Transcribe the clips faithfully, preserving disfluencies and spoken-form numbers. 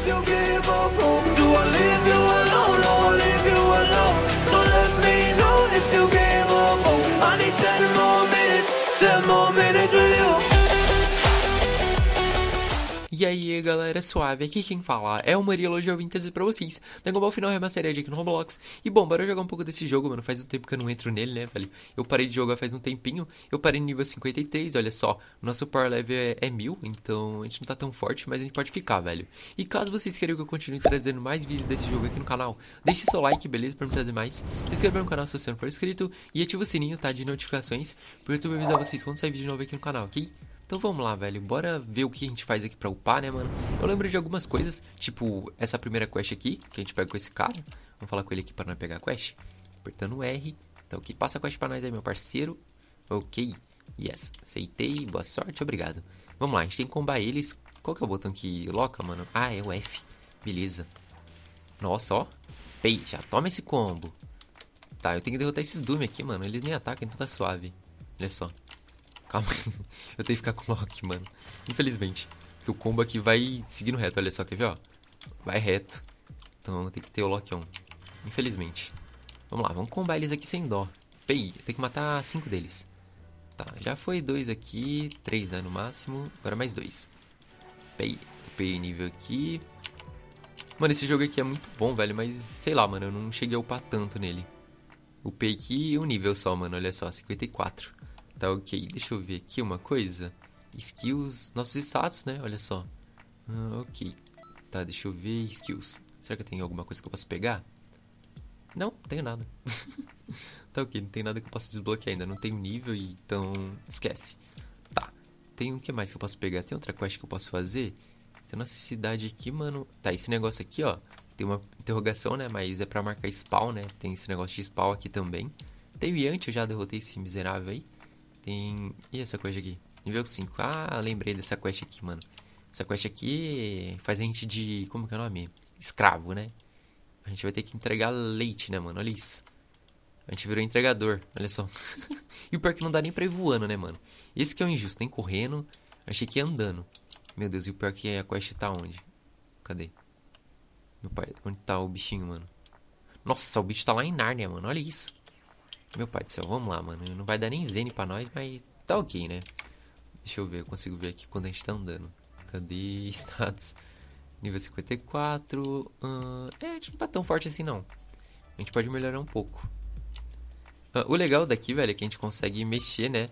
you give up hope, do I leave you alone, or I'll leave you alone? So let me know if you give up hope. I need ten more minutes, ten more minutes with you. E aí galera, suave, aqui quem fala é o Murilo, hoje eu vim trazer pra vocês Dragon Ball Final Remastered aqui no Roblox. E bom, bora jogar um pouco desse jogo, mano, faz um tempo que eu não entro nele, né, velho. Eu parei de jogar faz um tempinho, eu parei no nível cinquenta e três, olha só. Nosso power level é, é mil, então a gente não tá tão forte, mas a gente pode ficar, velho. E caso vocês queiram que eu continue trazendo mais vídeos desse jogo aqui no canal, deixe seu like, beleza, pra me trazer mais. Se inscreva no canal se você não for inscrito e ativa o sininho, tá, de notificações, pro YouTube avisar vocês quando sair vídeo novo aqui no canal, ok? Então vamos lá, velho, bora ver o que a gente faz aqui pra upar, né, mano? Eu lembro de algumas coisas, tipo essa primeira quest aqui, que a gente pega com esse cara. Vamos falar com ele aqui pra nós pegar a quest. Apertando o R. Então aqui, passa a quest pra nós aí, meu parceiro. Ok, yes, aceitei, boa sorte, obrigado. Vamos lá, a gente tem que combar eles. Qual que é o botão que loca, mano? Ah, é o F, beleza. Nossa, ó, pei, já toma esse combo. Tá, eu tenho que derrotar esses Doom aqui, mano, eles nem atacam, então tá suave. Olha só. Calma, eu tenho que ficar com o lock, mano. Infelizmente, porque o combo aqui vai seguindo reto, olha só, quer ver, ó? Vai reto. Então tem que ter o lock on. Infelizmente. Vamos lá, vamos combar eles aqui sem dó. Pei, tem que matar cinco deles. Tá, já foi dois aqui, três, né, no máximo. Agora mais dois. Pei, pei nível aqui. Mano, esse jogo aqui é muito bom, velho, mas sei lá, mano, eu não cheguei a upar tanto nele. Upei aqui um nível só, mano, olha só, cinquenta e quatro. Tá, ok, deixa eu ver aqui uma coisa. Skills, nossos status, né, olha só. ah, Ok, tá, deixa eu ver skills. Será que eu tenho alguma coisa que eu posso pegar? Não, não tenho nada. Tá, ok, não tem nada que eu possa desbloquear ainda. Não tenho nível, então esquece. Tá, tem o que mais que eu posso pegar? Tem outra quest que eu posso fazer? Tem nossa cidade aqui, mano. Tá, esse negócio aqui, ó, tem uma interrogação, né, mas é pra marcar spawn, né. Tem esse negócio de spawn aqui também. Tem o Yanti, eu já derrotei esse miserável aí. Tem... E essa quest aqui? Nível cinco. Ah, lembrei dessa quest aqui, mano. Essa quest aqui faz a gente de... Como que é o nome? Escravo, né? A gente vai ter que entregar leite, né, mano? Olha isso. A gente virou entregador, olha só. E o pior é que não dá nem pra ir voando, né, mano? Esse que é o injusto, nem correndo. Achei que ia andando. Meu Deus, e o pior é que a quest tá onde? Cadê? Meu pai, onde tá o bichinho, mano? Nossa, o bicho tá lá em Nárnia, mano. Olha isso. Meu pai do céu, vamos lá, mano. Não vai dar nem Zen pra nós, mas tá ok, né? Deixa eu ver, eu consigo ver aqui quando a gente tá andando. Cadê status? Nível cinquenta e quatro. Uh, é, a gente não tá tão forte assim, não. A gente pode melhorar um pouco. Uh, o legal daqui, velho, é que a gente consegue mexer, né?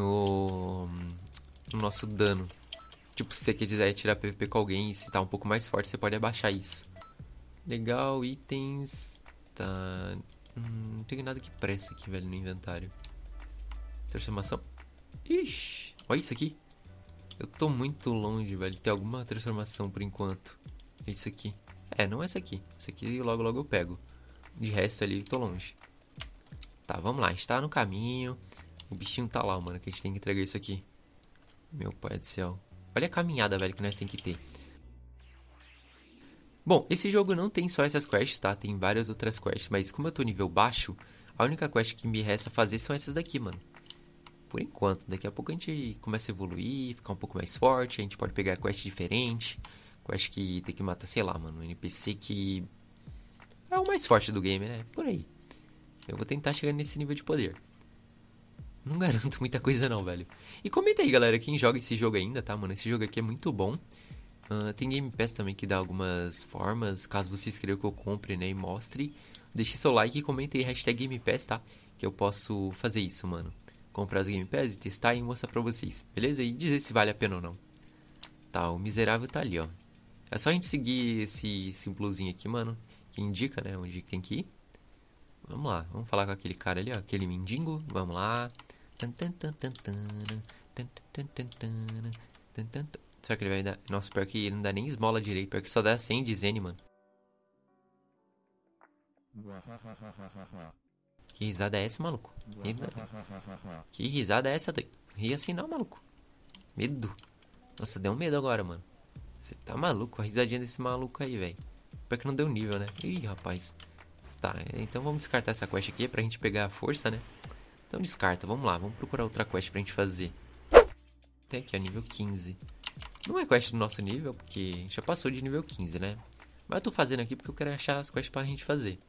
No, no nosso dano. Tipo, se você quiser tirar P V P com alguém e se tá um pouco mais forte, você pode abaixar isso. Legal, itens. Tá... Hum, não tem nada que presta aqui, velho, no inventário. Transformação. Ixi, olha isso aqui. Eu tô muito longe, velho. Tem alguma transformação por enquanto. É isso aqui. É, não é essa aqui. Essa aqui logo logo eu pego. De resto ali eu tô longe. Tá, vamos lá. A gente tá no caminho. O bichinho tá lá, mano, que a gente tem que entregar isso aqui. Meu pai do céu. Olha a caminhada, velho, que nós tem que ter. Bom, esse jogo não tem só essas quests, tá? Tem várias outras quests, mas como eu tô nível baixo, a única quest que me resta fazer são essas daqui, mano. Por enquanto, daqui a pouco a gente começa a evoluir, ficar um pouco mais forte, a gente pode pegar quest diferente, quest que tem que matar, sei lá, mano, um N P C que é o mais forte do game, né? Por aí. Eu vou tentar chegar nesse nível de poder. Não garanto muita coisa não, velho. E comenta aí, galera, quem joga esse jogo ainda, tá, mano? Esse jogo aqui é muito bom. Uh, tem Game Pass também que dá algumas formas, caso vocês queiram que eu compre, né, e mostre. Deixe seu like e comente aí hashtag Game Pass, tá? Que eu posso fazer isso, mano. Comprar as Game Pass e testar e mostrar pra vocês, beleza? E dizer se vale a pena ou não. Tá, o miserável tá ali, ó. É só a gente seguir esse símbolozinho aqui, mano, que indica, né, onde tem que ir. Vamos lá, vamos falar com aquele cara ali, ó, aquele mendigo. Vamos lá. Será que ele vai dar... Nossa, pior que ele não dá nem esmola direito. Pior que só dá cem de Zen, mano. Que risada é essa, maluco? Que risada é essa, doido? Ri assim não, maluco. Medo. Nossa, deu um medo agora, mano. Você tá maluco? A risadinha desse maluco aí, velho. Pior que não deu nível, né? Ih, rapaz. Tá, então vamos descartar essa quest aqui pra gente pegar a força, né? Então descarta, vamos lá. Vamos procurar outra quest pra gente fazer. Tem aqui, ó, nível quinze. Não é quest do nosso nível, porque a gente já passou de nível quinze, né? Mas eu tô fazendo aqui porque eu quero achar as quests pra gente fazer.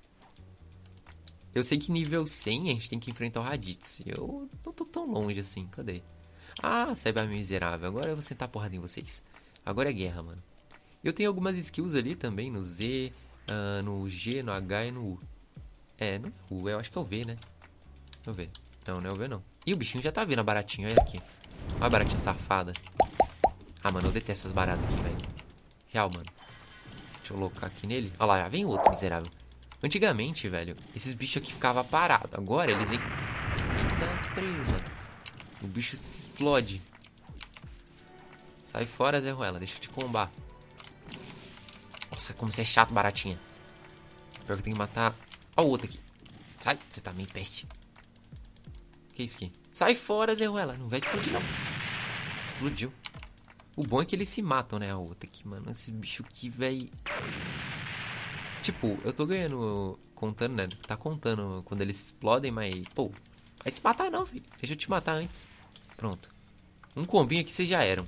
Eu sei que nível cem a gente tem que enfrentar o Raditz. Eu não tô tão longe assim, cadê? Ah, saiba miserável, agora eu vou sentar porrada em vocês. Agora é guerra, mano. Eu tenho algumas skills ali também, no Z, uh, no G, no H e no U. É, não é U, eu acho que é o V, né? Deixa eu ver. Não, não é o V não. Ih, o bichinho já tá vindo a baratinha, olha aqui. Olha a baratinha safada. Ah, mano, eu detesto essas baratas aqui, velho. Real, mano. Deixa eu colocar aqui nele. Olha lá, já vem outro miserável. Antigamente, velho, esses bichos aqui ficavam parados. Agora eles vêm... Eita, presa. O bicho se explode. Sai fora, Zé Ruela. Deixa eu te combar. Nossa, como você é chato, baratinha. Pior que eu tenho que matar... Ó o outro aqui. Sai, você tá meio peste. Que isso aqui? Sai fora, Zé Ruela. Não vai explodir, não. Explodiu. O bom é que eles se matam, né? A outra aqui, mano. Esse bicho aqui, velho... Tipo, eu tô ganhando, contando, né? Tá contando quando eles explodem, mas... Pô, vai se matar não, filho. Deixa eu te matar antes. Pronto. Um combinho aqui vocês já eram.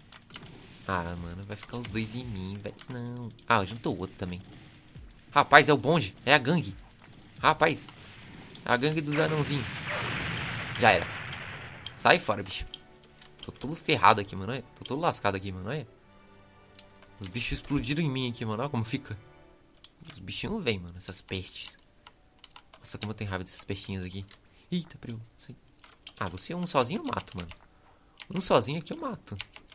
Ah, mano, vai ficar os dois em mim, velho. Não. Ah, juntou o outro também. Rapaz, é o bonde. É a gangue. Rapaz. A gangue dos anãozinhos. Já era. Sai fora, bicho. Tô todo ferrado aqui, mano. Olha. Tô todo lascado aqui, mano. Olha. Os bichos explodiram em mim aqui, mano. Olha como fica. Os bichinhos não vêm, mano. Essas pestes. Nossa, como eu tenho raiva desses peixinhos aqui. Eita, primo. Ah, você é um sozinho eu mato, mano. Um sozinho aqui eu mato.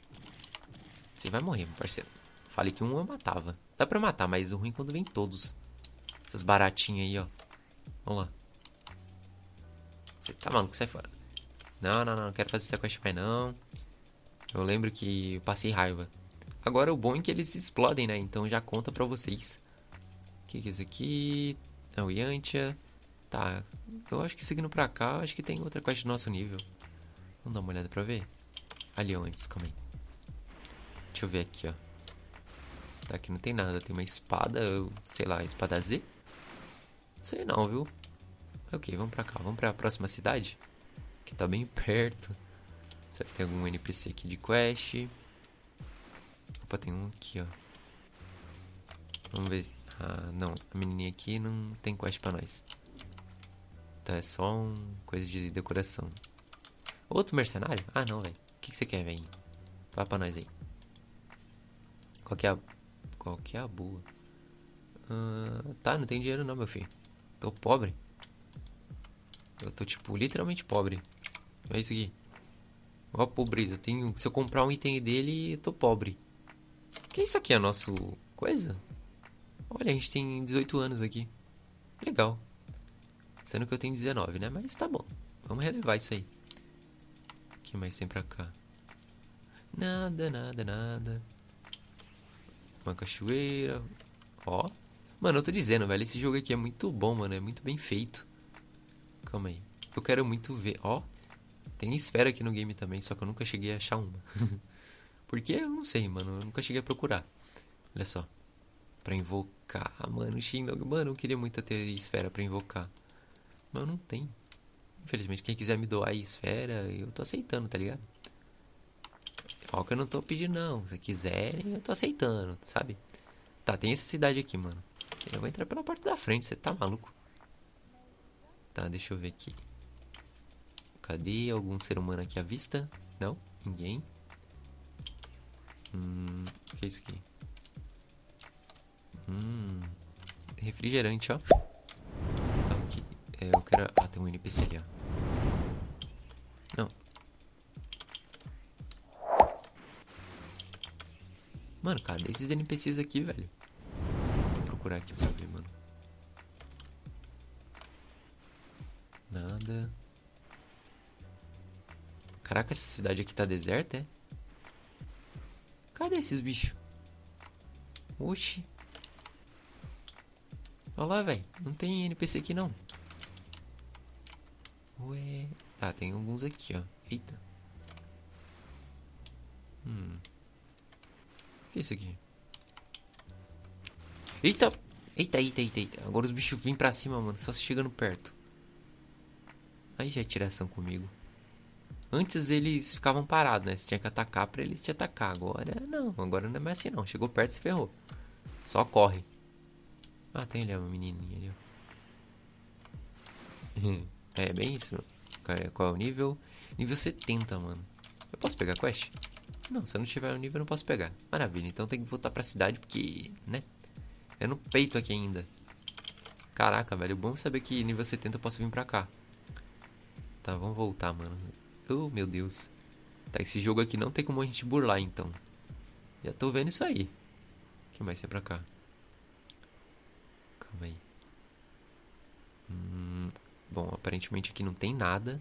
Você vai morrer, meu parceiro. Falei que um eu matava. Dá pra matar, mas o ruim é quando vem todos. Essas baratinhas aí, ó. Vamos lá. Você tá maluco? Sai fora. Não, não, não. Não quero fazer essa quest mais, não. Eu lembro que eu passei raiva. Agora o bom é que eles explodem, né? Então já conta pra vocês. O que que é isso aqui? É o Yantia. Tá. Eu acho que seguindo pra cá, acho que tem outra quest do nosso nível. Vamos dar uma olhada pra ver? Ali antes, calma aí. Deixa eu ver aqui, ó. Tá, aqui não tem nada. Tem uma espada, sei lá, espada Z? Não sei não, viu? Ok, vamos pra cá. Vamos pra próxima cidade. Que tá bem perto. Será que tem algum N P C aqui de quest? Opa, tem um aqui, ó. Vamos ver. Ah, não. A menininha aqui não tem quest pra nós. Tá, é só um coisa de decoração. Outro mercenário? Ah, não, velho. O que, que você quer, velho? Fala pra nós aí. Qual que é a... Qual que é a boa? Ah, tá, não tem dinheiro não, meu filho. Tô pobre. Eu tô, tipo, literalmente pobre. Olha isso aqui. Ó a pobreza. Eu tenho... Se eu comprar um item dele, eu tô pobre. Que isso aqui é nosso... Coisa? Olha, a gente tem dezoito anos aqui. Legal. Sendo que eu tenho dezenove, né? Mas tá bom. Vamos relevar isso aí. O que mais tem pra cá? Nada, nada, nada. Uma cachoeira. Ó. Mano, eu tô dizendo, velho. Esse jogo aqui é muito bom, mano. É muito bem feito. Calma aí. Eu quero muito ver. Ó. Tem esfera aqui no game também. Só que eu nunca cheguei a achar uma. Porque eu não sei, mano. Eu nunca cheguei a procurar. Olha só. Pra invocar. Mano, Shinlong. Mano, eu queria muito ter esfera pra invocar. Mas não tem. Infelizmente, quem quiser me doar aí esfera, eu tô aceitando, tá ligado? Ó, que eu não tô pedindo, não. Se quiserem, eu tô aceitando, sabe? Tá, tem essa cidade aqui, mano. Eu vou entrar pela porta da frente, você tá maluco? Tá, deixa eu ver aqui. Cadê algum ser humano aqui à vista? Não, ninguém. Hum, o que é isso aqui? Hum, refrigerante, ó. Tá, aqui. É, eu quero... Ah, tem um N P C ali, ó. Não. Mano, cadê esses N P Cs aqui, velho? Vou procurar aqui pra ver, mano. Nada. Caraca, essa cidade aqui tá deserta, é? Cadê esses bichos? Oxi. Olha lá, velho. Não tem N P C aqui, não. Ué. Tá, tem alguns aqui, ó. Eita. Hum. O que é isso aqui? Eita. Eita, eita, eita, eita. Agora os bichos vêm pra cima, mano. Só se chegando perto. Aí já é tiração comigo. Antes eles ficavam parados, né? Você tinha que atacar pra eles te atacar. Agora não, agora não é mais assim não. Chegou perto e se ferrou. Só corre. Ah, tem ali uma menininha ali, ó. É bem isso, meu. Qual é o nível? Nível setenta, mano. Eu posso pegar quest? Não, se eu não tiver no nível eu não posso pegar. Maravilha, então tem que voltar pra cidade porque, né? É no peito aqui ainda. Caraca, velho, bom saber que nível setenta eu posso vir pra cá. Tá, vamos voltar, mano. Oh, meu Deus. Tá, esse jogo aqui não tem como a gente burlar, então. Já tô vendo isso aí. O que mais tem pra cá? Calma aí. Hum, bom, aparentemente aqui não tem nada.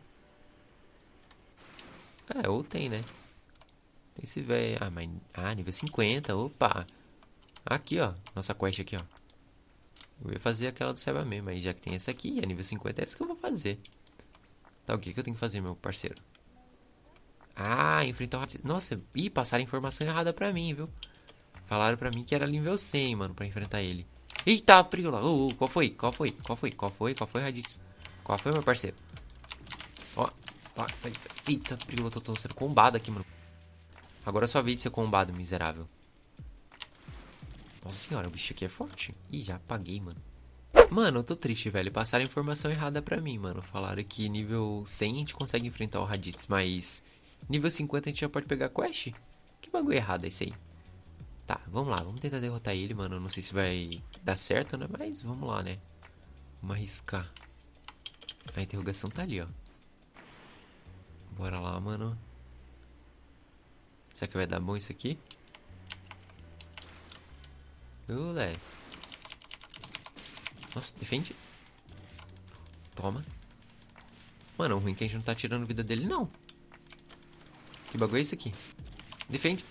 É, ou tem, né? Tem esse velho. Ah, mas... Ah, nível cinquenta. Opa. Aqui, ó. Nossa quest aqui, ó. Eu ia fazer aquela do Cyberman, mas já que tem essa aqui, a nível cinquenta, é essa que eu vou fazer. Tá, o que que eu tenho que fazer, meu parceiro? Ah, enfrentar o... Nossa, ih, passaram informação errada pra mim, viu? Falaram pra mim que era nível cem, mano, pra enfrentar ele. Eita, Priola. Oh, oh, qual foi? Qual foi? Qual foi? Qual foi? Qual foi, Raditz? Qual foi, meu parceiro? Ó, ó, sai, sai. Eita, Priola, tô, tô sendo combado aqui, mano. Agora é sua vez de ser combado, miserável. Nossa senhora, o bicho aqui é forte. Ih, já apaguei, mano. Mano, eu tô triste, velho. Passaram a informação errada pra mim, mano. Falaram que nível cem a gente consegue enfrentar o Raditz, mas nível cinquenta a gente já pode pegar quest? Que bagulho errado é esse aí? Tá, vamos lá. Vamos tentar derrotar ele, mano. Eu não sei se vai dar certo, né? Mas vamos lá, né? Vamos arriscar. A interrogação tá ali, ó. Bora lá, mano. Será que vai dar bom isso aqui? Olé. Nossa, defende. Toma. Mano, o ruim é que a gente não tá tirando vida dele, não. Que bagulho é esse aqui? Defende.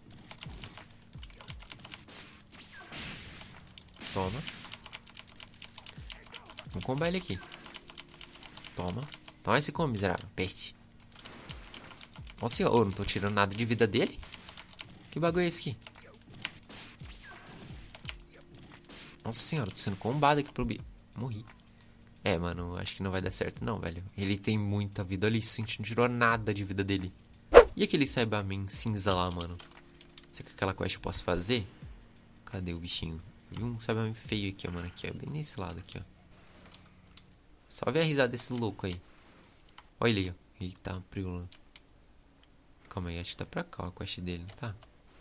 Toma. Vamos combar ele aqui. Toma. Toma esse combo, miserável. Peste. Nossa senhora, eu não tô tirando nada de vida dele. Que bagulho é esse aqui? Nossa senhora, tô sendo combado aqui pro bi. Morri. É, mano, acho que não vai dar certo não, velho. Ele tem muita vida. Olha isso, a gente não tirou nada de vida dele. E aquele Cyberman cinza lá, mano? Será que aquela quest eu posso fazer? Cadê o bichinho? Vi um Cyberman feio aqui, ó, mano. Aqui, ó. Bem nesse lado aqui, ó. Só ver a risada desse louco aí. Olha ele aí, ó. Eita, Priola. Calma aí, acho que tá pra cá, ó, a quest dele, não tá?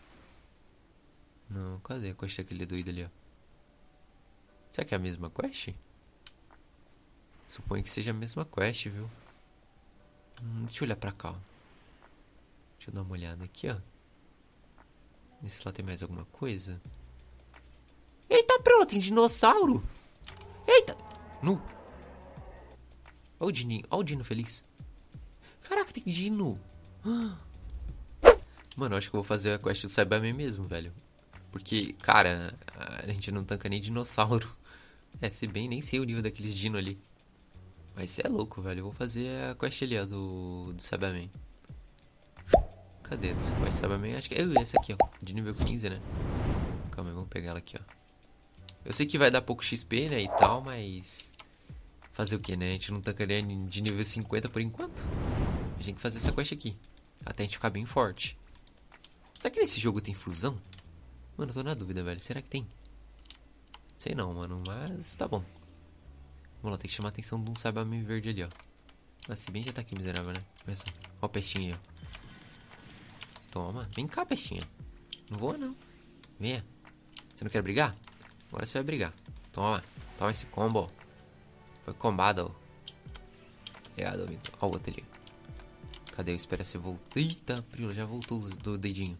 Não, cadê a quest daquele doido ali, ó? Será que é a mesma quest? Suponho que seja a mesma quest, viu? Hum, deixa eu olhar pra cá, ó. Deixa eu dar uma olhada aqui, ó. Nesse lá tem mais alguma coisa? Eita, Priola, tem dinossauro! Eita! Nu! Olha o Dininho, olha o Dino feliz. Caraca, tem Dino! Mano, eu acho que eu vou fazer a quest do Cyberman mesmo, velho. Porque, cara, a gente não tanca nem dinossauro. É, se bem, nem sei o nível daqueles dino ali. Mas você é louco, velho. Eu vou fazer a quest ali, ó, do, do Cyberman. Cadê do quest Cyberman? Acho que é essa aqui, ó. De nível quinze, né? Calma aí, vamos pegar ela aqui, ó. Eu sei que vai dar pouco X P, né, e tal, mas... Fazer o que, né? A gente não tancaria de nível cinquenta por enquanto. A gente tem que fazer essa quest aqui. Até a gente ficar bem forte. Será que nesse jogo tem fusão? Mano, eu tô na dúvida, velho. Será que tem? Sei não, mano. Mas tá bom. Vamos lá, tem que chamar a atenção de um Cyberman verde ali, ó. Ah, se bem já tá aqui, miserável, né? Olha só. Ó o pestinho aí, ó. Toma. Vem cá, pestinha. Não voa, não. Venha. Você não quer brigar? Agora você vai brigar. Toma. Toma esse combo. Foi combado, ó. Obrigado, amigo. Ó o outro ali. Cadê? Eu espero você voltar. Eita, Priola, já voltou do dedinho.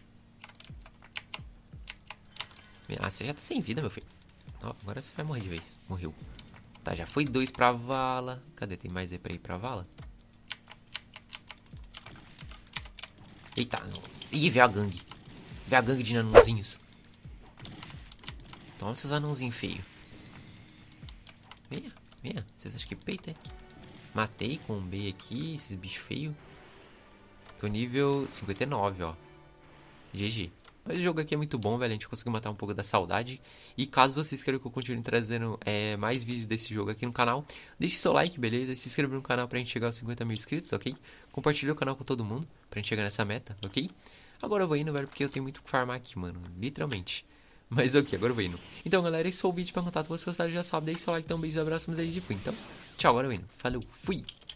Ah, você já tá sem vida, meu filho. Ó, agora você vai morrer de vez. Morreu. Tá, já foi dois pra vala. Cadê? Tem mais aí pra ir pra vala? Eita, nossa. Ih, veio a gangue. Veio a gangue de anãozinhos. Toma seus anãozinhos feios. Venha, venha. Vocês acham que peita, é? Matei com um B aqui, esses bichos feios. Tô nível cinquenta e nove, ó. G G. Mas o jogo aqui é muito bom, velho. A gente conseguiu matar um pouco da saudade. E caso vocês queiram que eu continue trazendo é, mais vídeos desse jogo aqui no canal, deixe seu like, beleza? Se inscreva no canal pra gente chegar aos cinquenta mil inscritos, ok? Compartilhe o canal com todo mundo pra gente chegar nessa meta, ok? Agora eu vou indo, velho, porque eu tenho muito que farmar aqui, mano. Literalmente. Mas ok, agora eu vou indo. Então, galera, esse foi o vídeo pra contar com vocês. Já sabe, deixe seu like, então um beijo, abraço, mas aí e fui. Então, tchau, agora eu indo. Falou, fui!